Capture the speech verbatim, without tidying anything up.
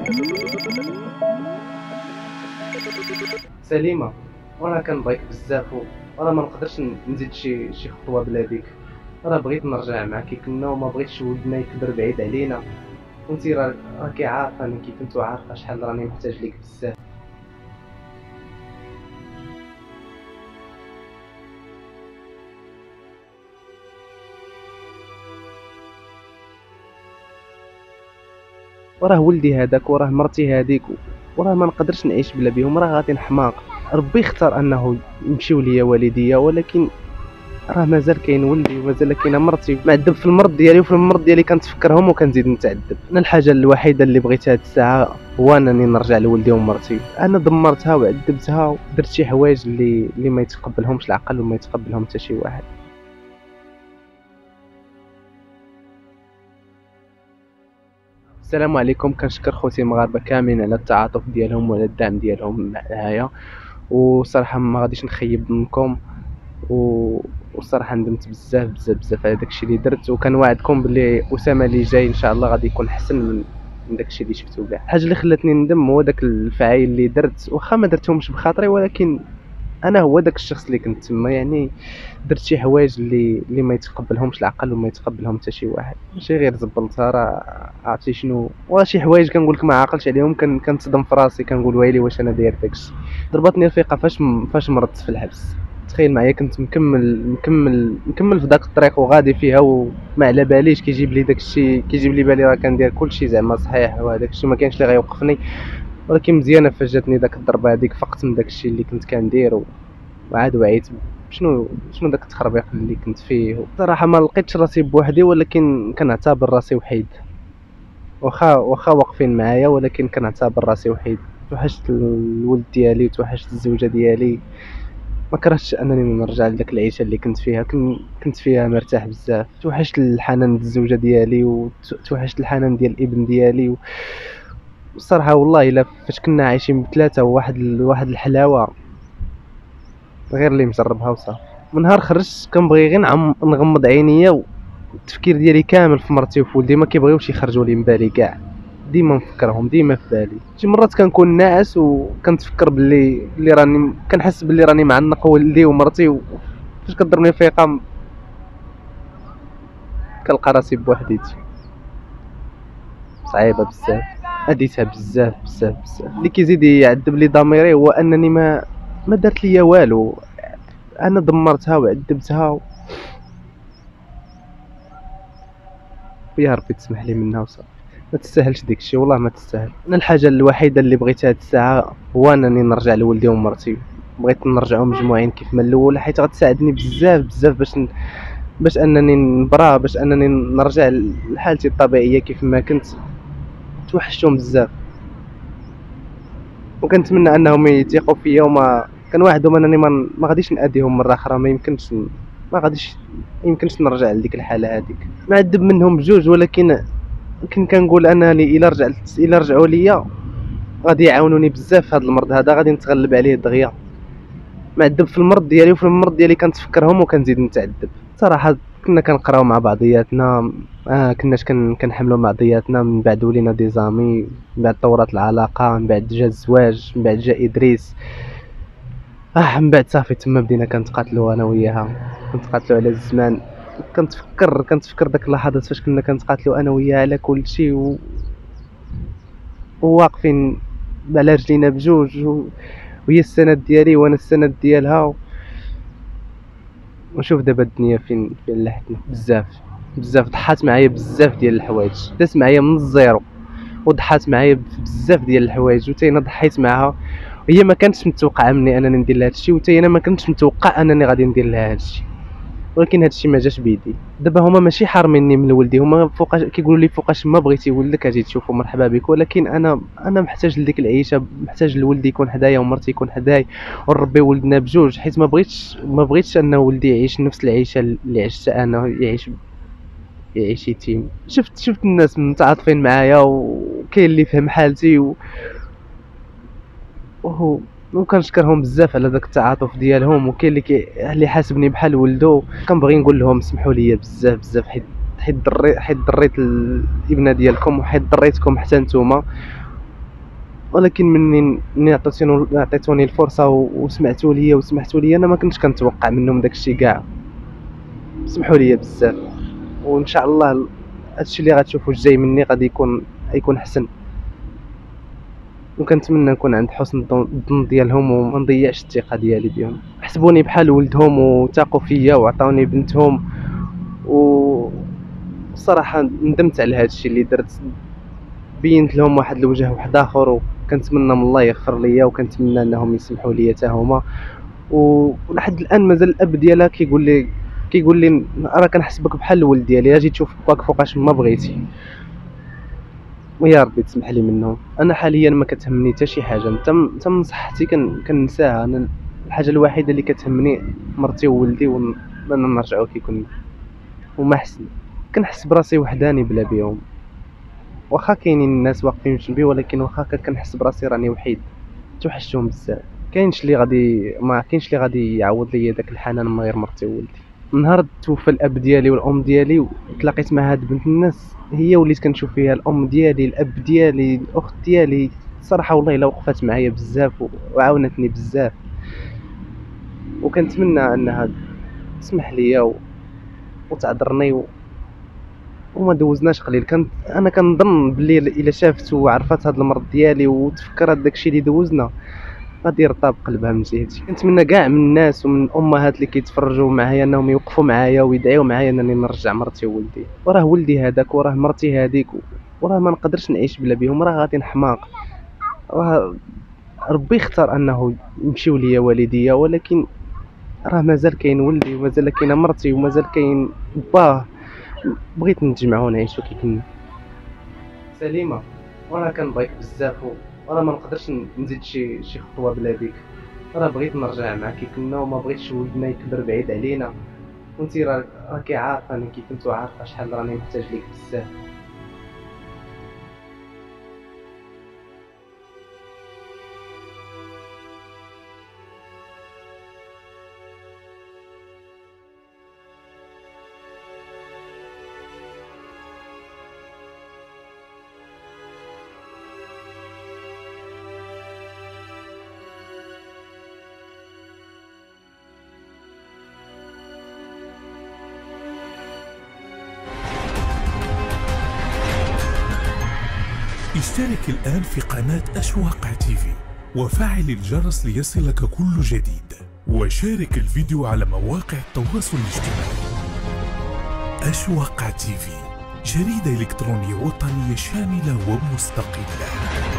سليمه، وانا كنبغيك بزاف وانا ما نقدرش نزيد شي شي خطوه بلا بيك. انا بغيت نرجع معاك كي كنا وما بغيتش ولدنا يكبر بعيد علينا، وانتي راه راكي عارفاني كي كنتو عارفه شحال راني محتاج ليك بزاف. وراه ولدي هذاك وراه مرتي هذيك، وراه ما نقدرش نعيش بلا بيهم، راه غادي نحماق. ربي اختار انه يمشيو ليا والديا، ولكن راه مازال كاين ولدي ومازال كاينه مرتي معذب في المرض ديالي، وفي المرض ديالي كنتفكرهم وكنزيد نتعذب. انا الحاجه الوحيده اللي بغيتها هاد الساعه هو انني نرجع لولدي ومرتي. انا دمرتها وعذبتها ودرت شي حوايج اللي اللي ما يتقبلهمش العقل وما يتقبلهم حتى شي واحد. السلام عليكم. كنشكر خوتي المغاربه كاملين على التعاطف ديالهم وعلى الدعم ديالهم معايا، وصراحه ما غاديش نخيب منكم، و والصراحه ندمت بزاف بزاف بزاف على داكشي اللي درت، وكنوعدكم باللي اسامه اللي جاي ان شاء الله غادي يكون احسن من من داكشي اللي شفتو كاع. الحاجه اللي خلاتني ندم هو داك الفعايل اللي درت، واخا ما درتهمش بخاطري، ولكن انا هو داك الشخص اللي كنت تما، يعني درت شي حوايج اللي اللي ما يتقبلهمش العقل وما يتقبلهم حتى شي واحد. ماشي غير زبلتها، راه عرفتي شنو، وا شي حوايج كنقول لك ما عاقلش عليهم، كان كنتصدم في راسي كنقول ويلي واش انا داير داكشي. ضربتني الفيقه فاش م... فاش مرضت في الحبس. تخيل معايا كنت مكمل مكمل مكمل في داك الطريق وغادي فيها وما على باليش، كيجيب لي داكشي، كيجيب لي بالي راه كندير كلشي زعما صحيح وهداك الشيء ما كاينش اللي غيوقفني، ولكن مزيانه فاش جاتني داك الضربه هذيك فقت من داكشي اللي كنت كندير، وعاد وعيت شنو شنو داك التخربيق اللي كنت فيه. صراحه ما لقيتش راسي بوحدي، ولكن كنعتبر راسي وحيد، واخا واخا واقفين معايا، ولكن كنعتبر راسي وحيد. توحشت الولد ديالي وتوحشت الزوجه ديالي، ما كرهتش انني نرجع لداك العيشه اللي كنت فيها، كنت فيها مرتاح بزاف. توحشت الحنان ديال الزوجه ديالي، وتوحشت الحنان ديال الابن ديالي، والصراحه والله الا فاش كنا عايشين بثلاثه وواحد ال... واحد الحلاوه غير اللي مجربها وصافي. من نهار خرجت كنبغي غير نعم نغمض عينيا، والتفكير ديالي كامل في مرتي وفي ولدي، ما كيبغيوش يخرجوا لي من بالي كاع، ديما نفكرهم ديما في بالي. شي مرات كنكون ناعس وكنتفكر باللي اللي راني كنحس باللي راني معنق ولدي ومرتي، وفاش كضربني الفيقه كنلقى راسي بوحديتي. صعيبه بزاف، اديتها بزاف بزاف بزاف. اللي كيزيد يعذب لي ضميري هو انني ما ما درت ليا والو، انا دمرتها وعذبتها و... يا ربي تسمح لي منها وصافي. ما تستاهلش داكشي، والله ما تستاهل. انا الحاجه الوحيده اللي بغيتها هاد الساعه هو انني نرجع لولدي ومرتي. بغيت نرجعوا مجموعين كيف ما الاول، حيت غتساعدني بزاف بزاف باش ن... باش انني نبرا، باش انني نرجع لحالتي الطبيعيه كيف ما كنت. توحشتهم بزاف، وكنتمنى انهم يثيقوا فيا، وما كنواعدهم انني ما ما غاديش ناديهم مره اخرى. ما يمكنش ما غاديش يمكنش نرجع لديك الحاله هذيك. معذب منهم بجوج، ولكن يمكن كنقول انني الا رجعت الا رجعوا ليا غادي يعاونوني بزاف في هذا المرض هذا، غادي نتغلب عليه دغيا. معذب في المرض ديالي، وفي المرض ديالي كنتفكرهم وكنزيد نتعذب. صراحه كنا كنقراو مع بعضياتنا، آه كناش كن كنحملوا مع بعضياتنا، من بعد ولينا دي زامي، من بعد طورات العلاقه، من بعد جا الزواج، من بعد جا ادريس، اه من بعد صافي تما بدينا كنتقاتلوا انا وياها، كنتقاتلوا على الزمان. كنتفكر كنتفكر داك اللحظات فاش كنا كنتقاتلوا انا وياها على كل شيء، و... وواقفين على رجلينا بجوج، و... وهي السند ديالي وانا السند ديالها، و... ونشوف دابا الدنيا فين فين لحقتنا. بزاف بزاف ضحات معايا بزاف ديال الحوايج، دات معايا من الزيرو وضحات معايا بزاف ديال الحوايج، وتا انا ضحيت معاها. هي ما كانتش متوقعه مني انني ندير لها هادشي، وتا انا ما كنتش متوقع انني غادي ندير لها هادشي، ولكن هادشي ما جاش بيدي. دابا هما ماشي حارميني من ولدي، هما فوقاش كيقولوا لي فوقاش ما بغيتي ولدك اجي تشوفو مرحبا بك، ولكن انا انا محتاج لديك العيشه، محتاج لولدي يكون حدايا ومرتي يكون حدايا، ونربي ولدنا بجوج، حيت ما بغيتش ما بغيتش ان ولدي يعيش نفس العيشه اللي عشتها انا، يعيش يعيش يتيم. شفت شفت الناس متعاطفين معايا، وكاين اللي فهم حالتي، و... وهو وكنشكرهم بزاف على داك التعاطف ديالهم، وكاين اللي كي اللي حاسبني بحال ولدو. كنبغي نقول لهم سمحوا لي بزاف بزاف، حيت حيت ضريت حيت ضريت الابنه ديالكم، وحيت ضريتكم حتى نتوما، ولكن مني مني عطيتوني عطيتوني الفرصه وسمعتوا ليا وسمحتوا ليا، انا ما كنتش كنتوقع منهم داكشي كاع. سمحوا لي بزاف، وان شاء الله هادشي اللي غتشوفوا الجاي مني غادي يكون يكون احسن، وكنتمنى نكون عند حسن الظن ديالهم وما نضيعش الثقه ديالي بهم. حسبوني بحال ولدهم وثاقوا فيا وعطاوني بنتهم، و الصراحه ندمت على هادشي اللي درت. بينت لهم واحد الوجه واحد اخر، وكنتمنى من الله يغفر ليا، وكنتمنى انهم يسمحوا لي حتى هما. ولحد الان مازال الاب ديالها كيقول لي كيقول لي راه كنحسبك بحال الولد ديالي، اجي تشوف باك فوقاش ما بغيتي. ويا ربي تسمح لي منهم. انا حاليا ما كتهمني حتى شي حاجه، تم تم صحتي كن كنساها. انا الحاجه الوحيده اللي كتهمني مرتي وولدي، وان نرجعوا كي كنا وما حسن. كنحس براسي وحداني بلا بيهم، واخا كاينين الناس واقفين جنبي، ولكن واخا كنحس براسي راني وحيد. توحشتهم بزاف. كاينش اللي غادي ما كاينش اللي غادي يعوض ليا داك الحنان من غير مرتي وولدي. من نهار توفى الاب ديالي والام ديالي وتلاقيت مع هاد بنت الناس، هي وليت كنشوف فيها الام ديالي، الاب ديالي، الاخت ديالي. صراحه والله الا وقفات معايا بزاف وعاونتني بزاف، وكنتمنى انها تسمح ليا و... وتعذرني و... وما دوزناش قليل. كنت انا كنظن بلي الا شافت وعرفت هاد المرض ديالي وتفكرت داكشي اللي دوزنا غادي يرطب قلبها من جهتي. كنتمنى كاع من الناس ومن الامهات اللي كيتفرجوا معايا انهم يوقفوا معايا ويدعيو معايا انني نرجع مرتي وولدي. وراه ولدي هذاك وراه مرتي هذيك، وراه ما نقدرش نعيش بلا بهم. راه غادي نحماق، راه ربي اختار انه يمشيو ليا والديا، ولكن راه مازال كاين ولدي ومازال كاينه مرتي ومازال كاين باه. بغيت نتجمعوا نعيشوا كي كنا. سليمه، وانا كنبغيك بزاف، وانا ما نقدرش نزيد شي شي خطوه بلا بيك. راه بغيت نرجع معاك كي كنا، وما بغيتش ولدنا يكبر بعيد علينا. وانتي راه راكي عارفه انا كي كنتو عارفه شحال راني محتاج ليك بزاف. اشترك الآن في قناة أشواق تيفي وفعل الجرس ليصلك كل جديد، وشارك الفيديو على مواقع التواصل الاجتماعي. أشواق تيفي، جريدة إلكترونية وطنية شاملة ومستقلة.